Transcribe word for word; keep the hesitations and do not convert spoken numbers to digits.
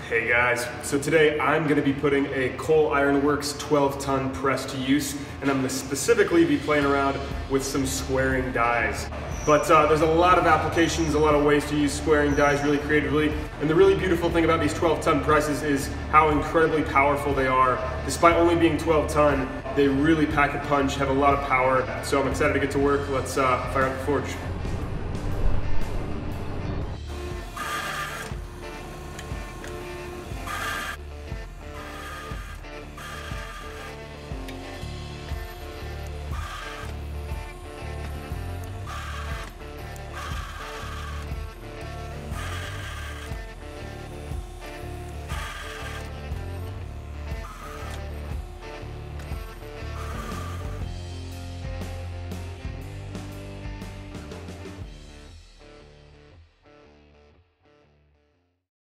Hey guys, so today I'm going to be putting a Coal Iron Works twelve ton press to use, and I'm going to specifically be playing around with some squaring dies. But uh, there's a lot of applications, a lot of ways to use squaring dies really creatively, and the really beautiful thing about these twelve ton presses is how incredibly powerful they are. Despite only being twelve ton, they really pack a punch, have a lot of power, so I'm excited to get to work. Let's uh, fire up the forge.